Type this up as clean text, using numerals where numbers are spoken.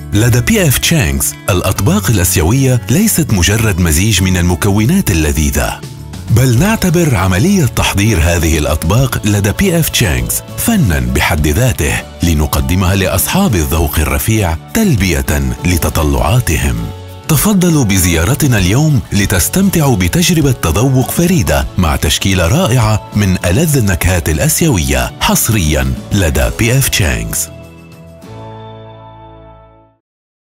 لدى بي اف تشانغز الأطباق الآسيوية ليست مجرد مزيج من المكونات اللذيذة، بل نعتبر عملية تحضير هذه الأطباق لدى بي اف تشانغز فناً بحد ذاته، لنقدمها لأصحاب الذوق الرفيع تلبية لتطلعاتهم. تفضلوا بزيارتنا اليوم لتستمتعوا بتجربة تذوق فريدة مع تشكيلة رائعة من ألذ النكهات الآسيوية، حصرياً لدى بي اف تشانغز.